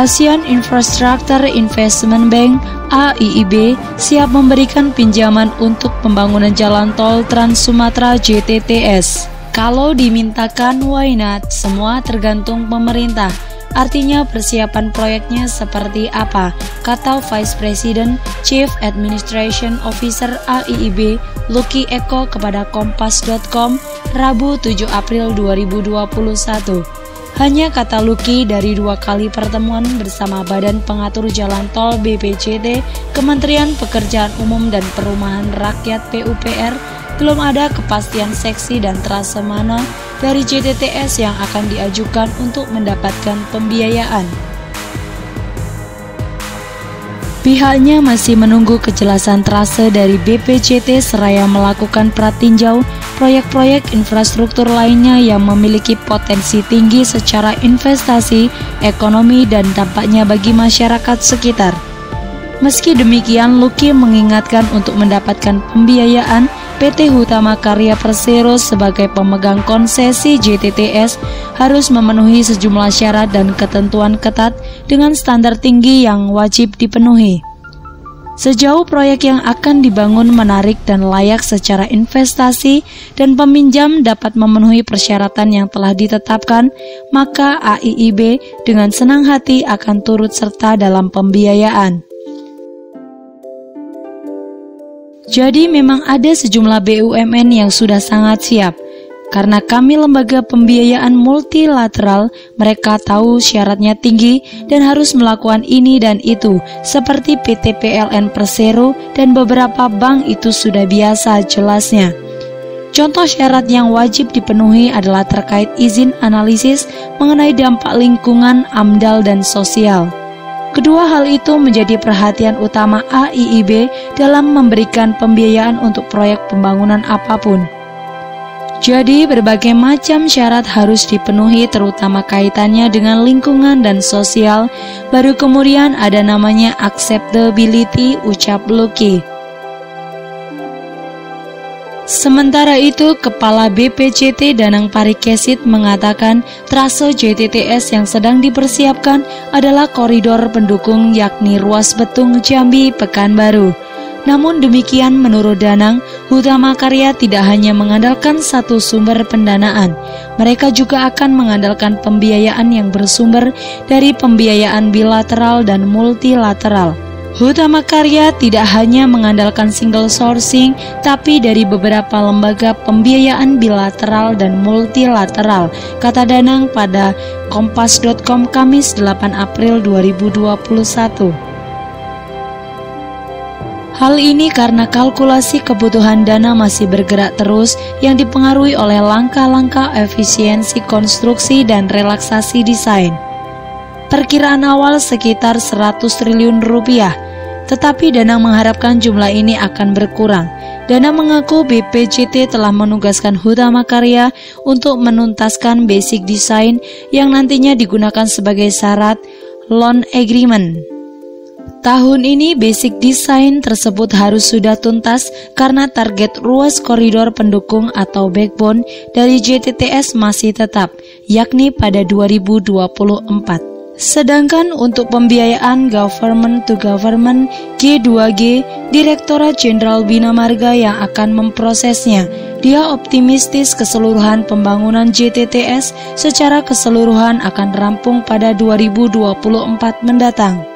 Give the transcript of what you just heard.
Asian Infrastructure Investment Bank (AIIB) siap memberikan pinjaman untuk pembangunan jalan tol Trans Sumatera JTTS. Kalau dimintakan, why not? Semua tergantung pemerintah. Artinya persiapan proyeknya seperti apa, kata Vice President Chief Administration Officer AIIB Lucky Eko kepada Kompas.com Rabu 7 April 2021. Hanya kata Lucky, dari 2 kali pertemuan bersama Badan Pengatur Jalan Tol BPJT, Kementerian Pekerjaan Umum dan Perumahan Rakyat PUPR, belum ada kepastian seksi dan trase mana dari JTTS yang akan diajukan untuk mendapatkan pembiayaan. Pihaknya masih menunggu kejelasan trase dari BPJT seraya melakukan pratinjau proyek-proyek infrastruktur lainnya yang memiliki potensi tinggi secara investasi, ekonomi, dan dampaknya bagi masyarakat sekitar. Meski demikian, Lucky mengingatkan untuk mendapatkan pembiayaan, PT Hutama Karya Persero sebagai pemegang konsesi JTTS harus memenuhi sejumlah syarat dan ketentuan ketat dengan standar tinggi yang wajib dipenuhi. Sejauh proyek yang akan dibangun menarik dan layak secara investasi dan peminjam dapat memenuhi persyaratan yang telah ditetapkan, maka AIIB dengan senang hati akan turut serta dalam pembiayaan. Jadi memang ada sejumlah BUMN yang sudah sangat siap. Karena kami lembaga pembiayaan multilateral, mereka tahu syaratnya tinggi dan harus melakukan ini dan itu, seperti PT PLN Persero dan beberapa bank itu sudah biasa, jelasnya. Contoh syarat yang wajib dipenuhi adalah terkait izin analisis mengenai dampak lingkungan, AMDAL, dan sosial. Kedua hal itu menjadi perhatian utama AIIB dalam memberikan pembiayaan untuk proyek pembangunan apapun. Jadi berbagai macam syarat harus dipenuhi, terutama kaitannya dengan lingkungan dan sosial, baru kemudian ada namanya acceptability, ucap Lucky. Sementara itu, Kepala BPJT Danang Parikesit mengatakan trase JTTS yang sedang dipersiapkan adalah koridor pendukung, yakni ruas Betung Jambi Pekanbaru. Namun demikian, menurut Danang, Hutama Karya tidak hanya mengandalkan satu sumber pendanaan, mereka juga akan mengandalkan pembiayaan yang bersumber dari pembiayaan bilateral dan multilateral. Hutama Karya tidak hanya mengandalkan single sourcing, tapi dari beberapa lembaga pembiayaan bilateral dan multilateral, kata Danang pada Kompas.com Kamis 8 April 2021. Hal ini karena kalkulasi kebutuhan dana masih bergerak terus yang dipengaruhi oleh langkah-langkah efisiensi konstruksi dan relaksasi desain. Perkiraan awal sekitar 100 triliun rupiah, tetapi Danang mengharapkan jumlah ini akan berkurang. Danang mengaku BPJT telah menugaskan Hutama Karya untuk menuntaskan basic design yang nantinya digunakan sebagai syarat loan agreement. Tahun ini basic design tersebut harus sudah tuntas karena target ruas koridor pendukung atau backbone dari JTTS masih tetap, yakni pada 2024. Sedangkan untuk pembiayaan government to government G2G, Direktorat Jenderal Bina Marga yang akan memprosesnya. Dia optimistis keseluruhan pembangunan JTTS secara keseluruhan akan rampung pada 2024 mendatang.